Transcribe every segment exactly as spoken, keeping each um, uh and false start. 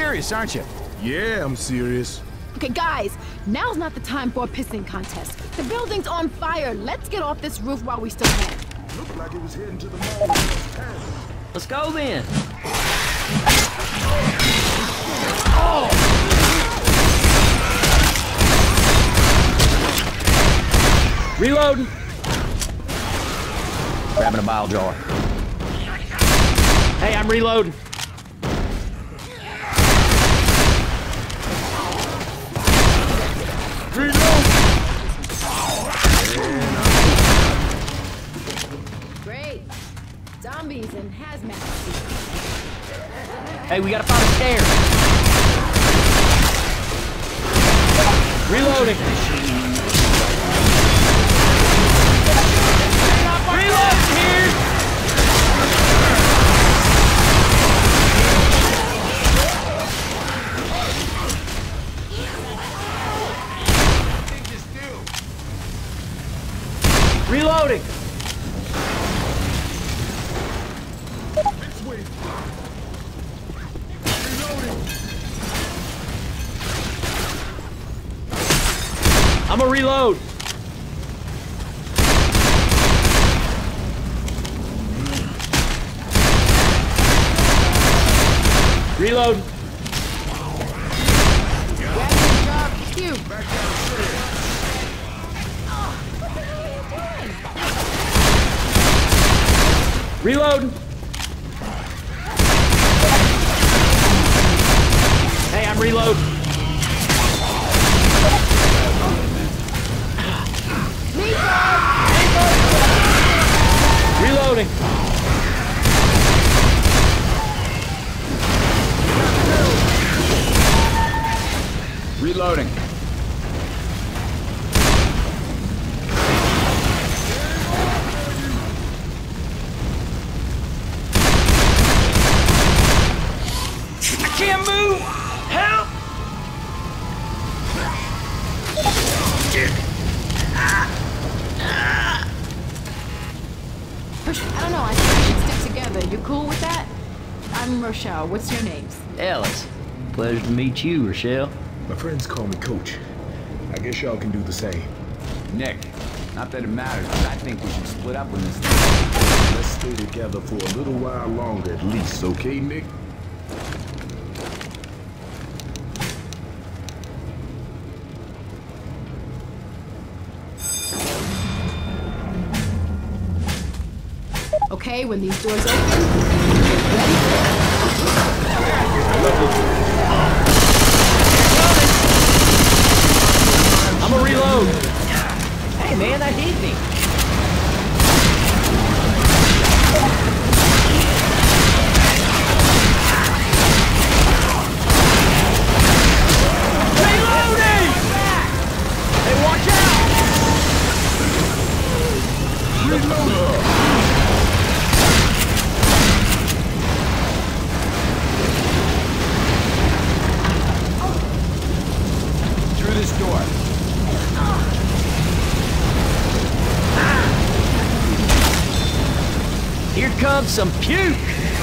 serious, aren't you? Yeah, I'm serious. Okay, guys, now's not the time for a pissing contest. The building's on fire. Let's get off this roof while we still can. Looked like it was heading to the mall. Let's go then. Oh! Reloading. Grabbing a bile jar. Hey, I'm reloading. Reload! Great. Zombies and hazmat suits. Hey, we gotta find a stairs. Reloading. Reloading here. Reloading. This way. Reloading. I'm a reload. Reload. Good job, Q. Back downstairs. Reload. Hey, I'm reload. Reloading. Reloading. I can't move. Help. I don't know, I think we should stick together. You cool with that? I'm Rochelle. What's your names? Ellis. Pleasure to meet you, Rochelle. My friends call me Coach. I guess y'all can do the same. Nick, not that it matters, but I think we should split up on this thing. Let's stay together for a little while longer at least, okay, Nick? Okay, when these doors open, ready? I'm a reload. Hey man, that hit me. Reloading! Hey, watch out! Reload! Through this door. Here comes some puke!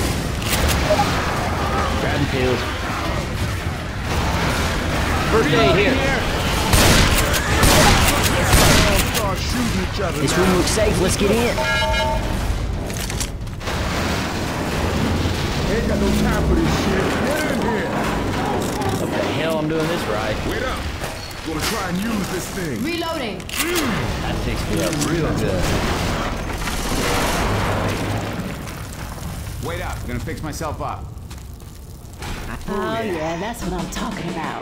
Grabbing pills. First aid here. Start shooting each other This now. room looks safe. Let's get in. Ain't got no time for this shit. Get in here. What the hell? I'm doing this right. Wait up. Gonna try and use this thing. Reloading. That takes me up real good. Wait up, I'm gonna fix myself up. Oh yeah, that's what I'm talking about.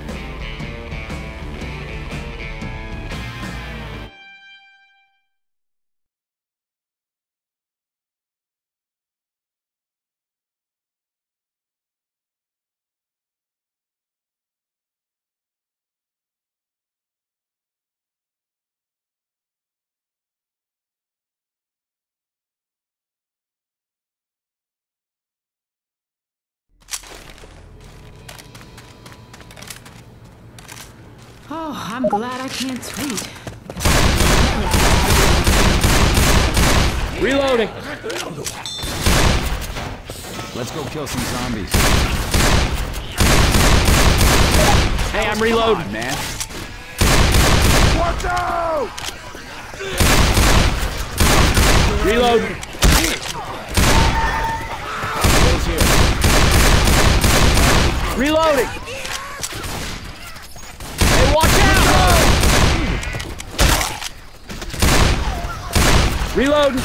Oh, I'm glad I can't tweet. Reloading. Let's go kill some zombies. Hey, I'm Come reloading. on, man. Watch out! Reloading. Reloading. Hey, watch out! Reloading.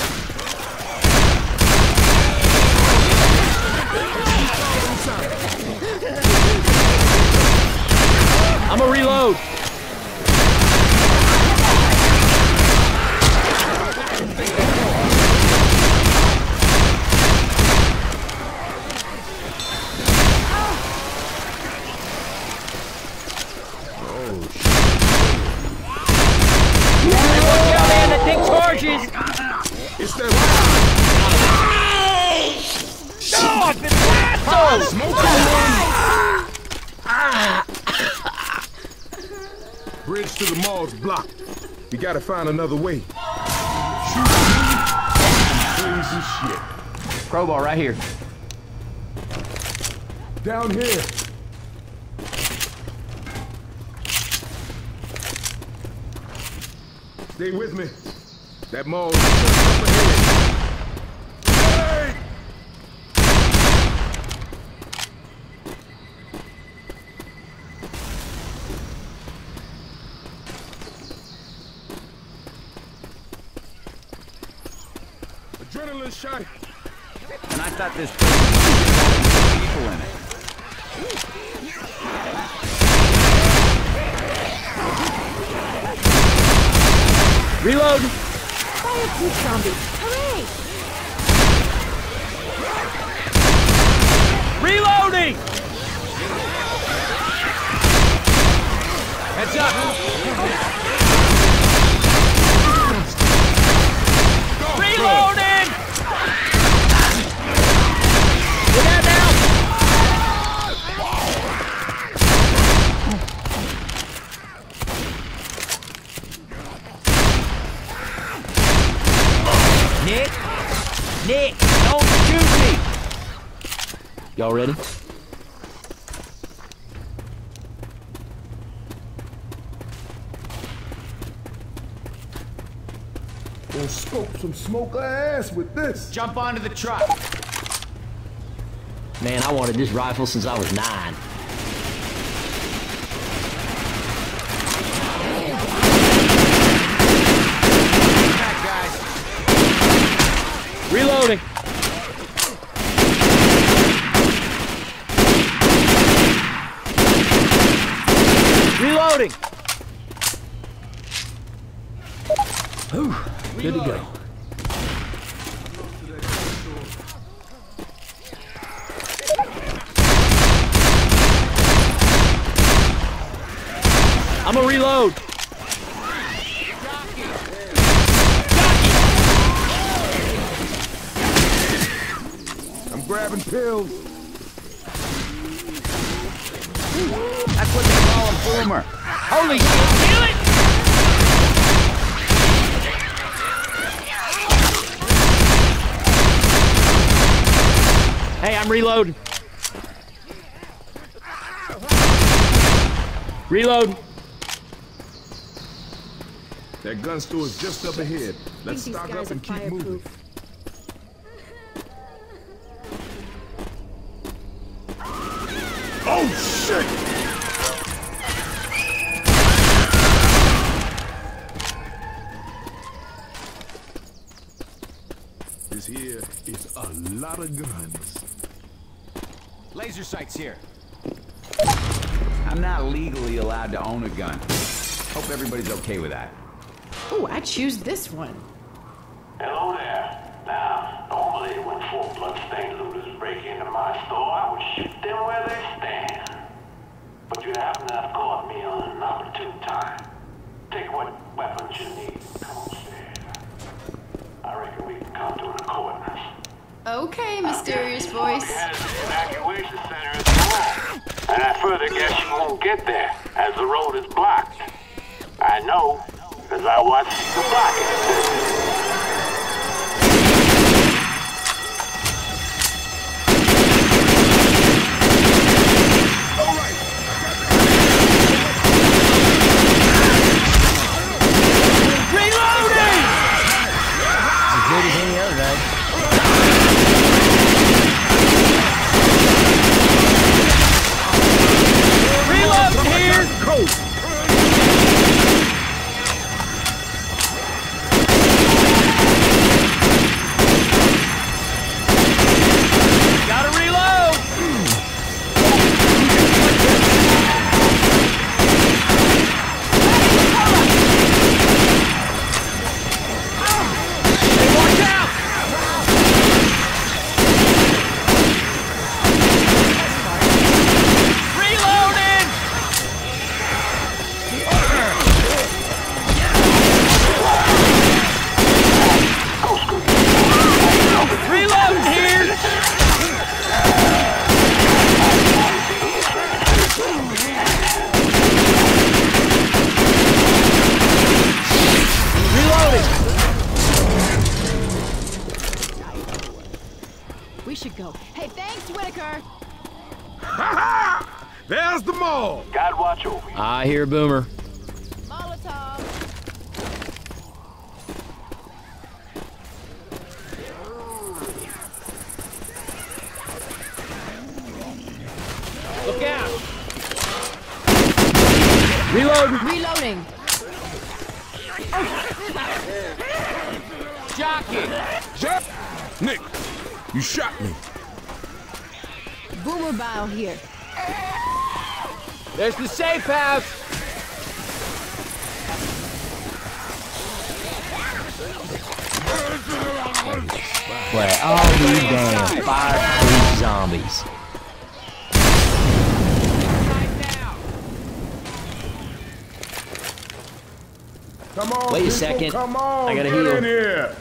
I'm a reload. Hey, watch out, man! That thing charges. It's that No, I've been blasted! bridge to the mall's blocked. We gotta find another way. Crazy shit. Crowbar right here. Down here. Stay with me. That mall's just up ahead. Hey! Adrenaline shot. And I thought this place had people in it. Reload. Fireproof zombies. Hooray! Reloading. Heads up! Reloading. Get out now. Nick, Nick, don't shoot me! Y'all ready? Gonna scope some smoke ass with this. Jump onto the truck. Man, I wanted this rifle since I was nine. Back, guys. Reloading. Reloading. Whew, good to go. I'm a reload. I'm grabbing pills. That's what they call a boomer. Holy shit, kill it! Hey, I'm reloading. Reload. That gun store is just up ahead. Let's These stock guys up and are keep moving. fireproof. Oh shit! This here is a lot of guns. Laser sights here. I'm not legally allowed to own a gun. Hope everybody's okay with that. Ooh, I choose this one. Hello there. Now, normally when four bloodstained looters break into my store, I would shoot them where they stand. But you happen to have caught me on an opportune time. Take what weapons you need. Come on, Sam. I reckon we can come to an accordance. Okay, mysterious voice. Headed to the evacuation center is wrong. And I further guess you won't get there, as the road is blocked. I know, because I watched the blocking. I hear Boomer. Molotov. Look out! Reload! Reloading. Jockey! Jack! Nick, you shot me. Boomer bile here. There's the safe house! Where all these damn fire-proof zombies. Come on, Wait a people, second. Come on, I gotta get heal. in here.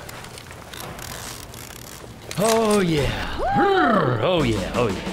Oh yeah. Oh yeah, oh yeah.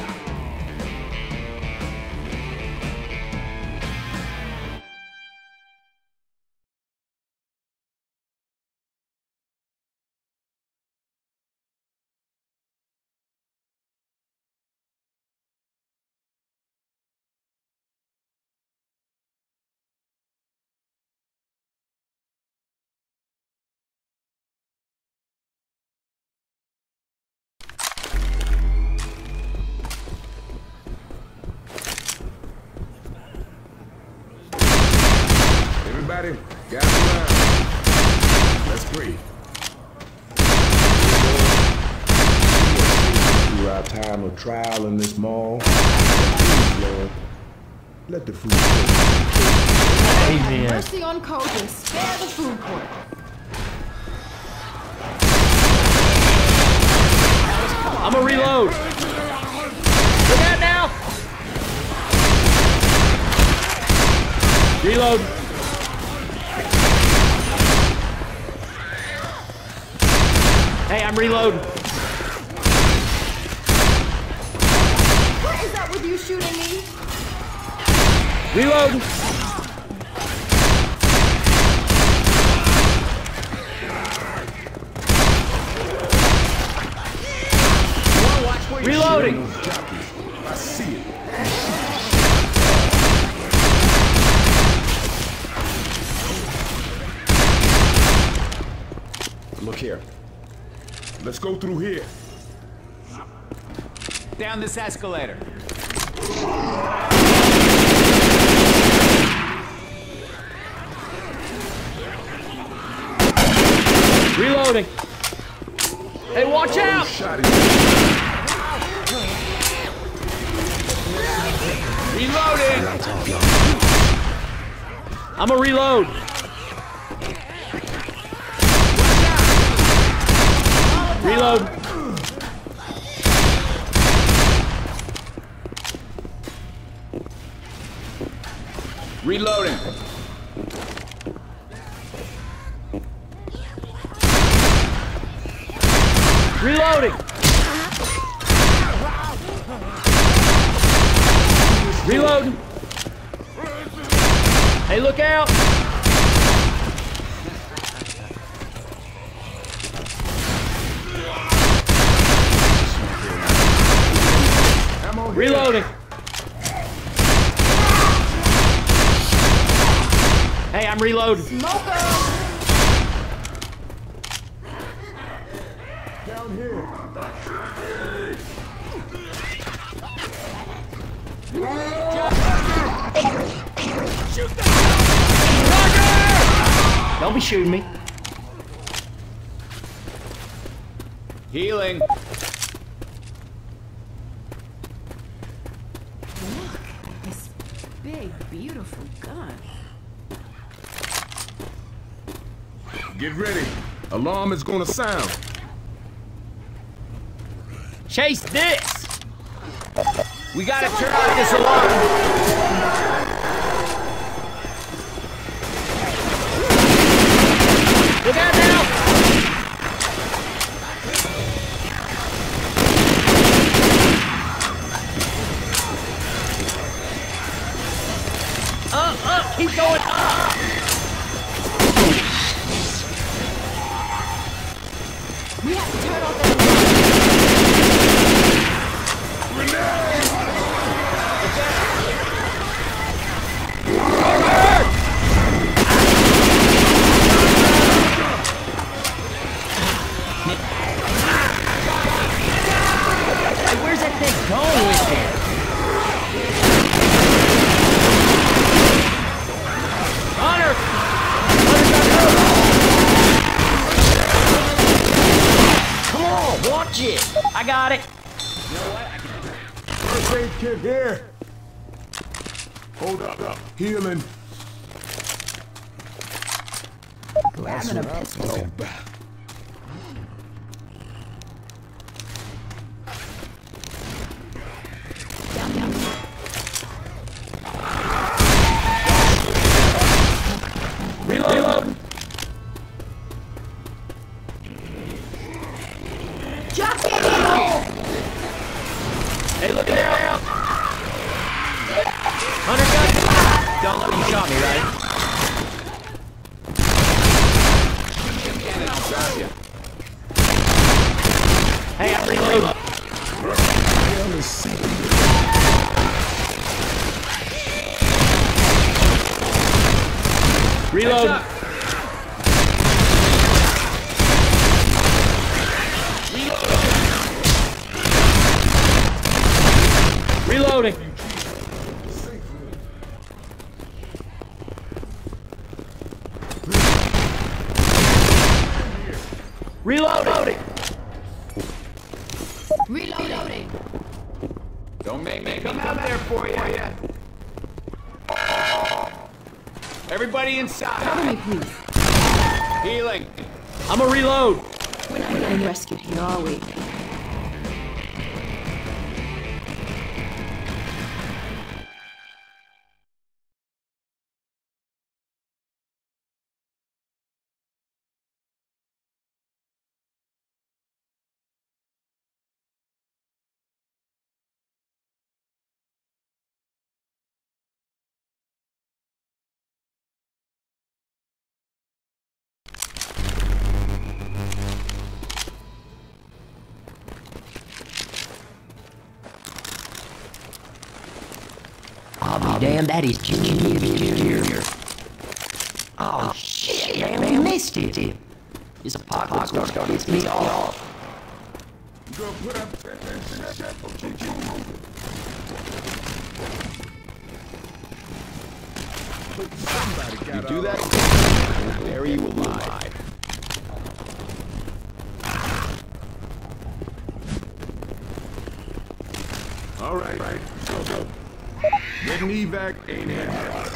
Everybody, gather around. Let's breathe. Through our time of trial in this mall, please, Lord, let the food court. Amen. Mercy on Kogan. Spare the food court. I'm gonna reload. Look out now. Reload. Hey, I'm reloading. What is up with you shooting me? Reload. Reloading. I see it. Look here. Let's go through here. Down this escalator. Reloading. Hey, watch out! Shot it. Reloading! I'm gonna reload. Reload. Reloading. Reloading. Reload. Hey, look out. Reloading. Hey, I'm reloading. Smoker! Down here. Don't be shooting me. Healing. This big, beautiful gun. Get ready. Alarm is gonna sound. Chase this. We gotta turn off this alarm. Look out now. Up, up, keep going up. We have to turn off that alarm. Shit, I got it. First aid kit here. Hold up, up. Healing. Grabbing a pistol. Down, down. Reload. Jockey! Hey, look out! Hunter gun! Don't let me shot me, right? Cannon, I'll grab you. Hey, I'm reloading. Reload. Reloading. Reloading. Reloading. Don't make me come out there for you. Everybody inside. Cover me, please. Healing. I'm a reload. We're not getting rescued here, are we? I'll be damned, that is Junior. Oh shit, man, we missed it. This apocalypse gonna piss me off. Go put up. Somebody got You do that, we'll bury you alive. All right, right. Go, go. Get an evac. Ain't it?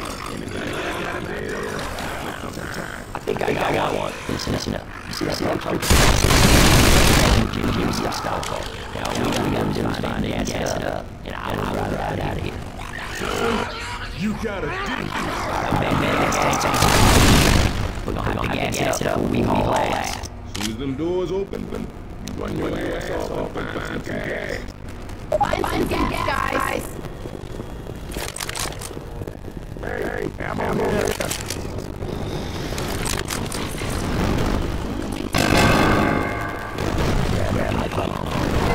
I think I got one. Listen, listen up. You see that truck? Jim, Jim, stop, stop. Now we gotta get him to find it, gas it up, and I will ride right out of here. You gotta do Man, man, let's take some. We're gonna have to gas it up when we haul ass. As soon as them doors open, then you run your ass off and find some gas. Find some gas, guys. Hey, I'm on here. Grab my phone.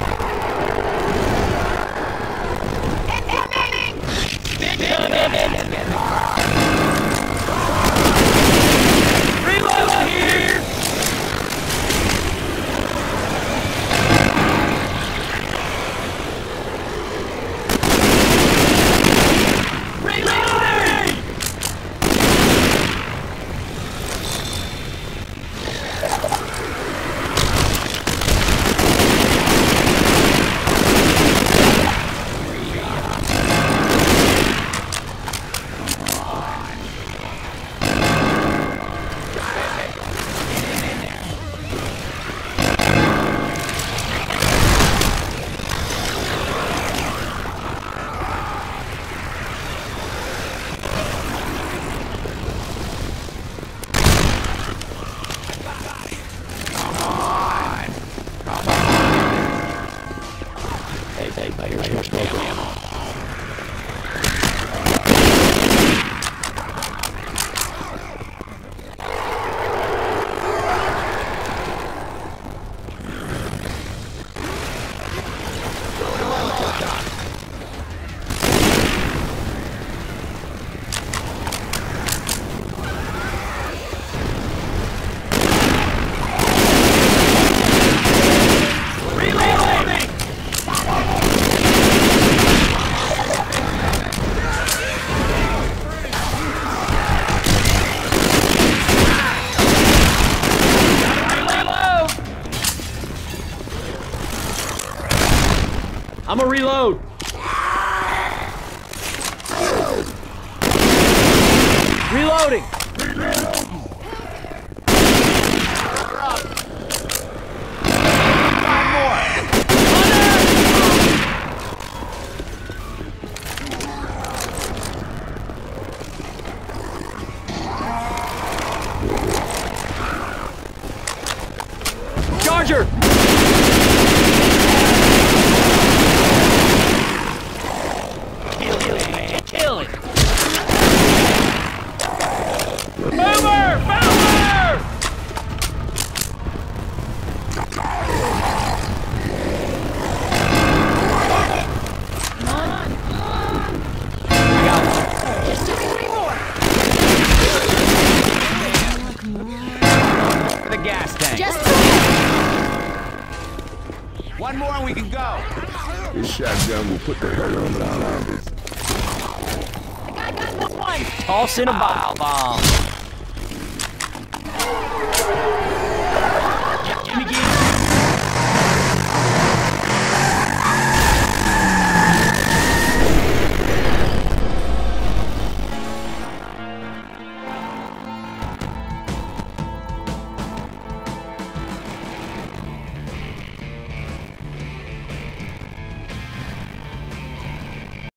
Reload here. I'm gonna reload. Reloading. Charger! Kill it, man. Kill it! Boomer! Boomer! Just do three more. For the gas tank. Just One more and we can go. This shotgun will put the hurt on the zombies. I got, got this one. Toss in a bile bomb.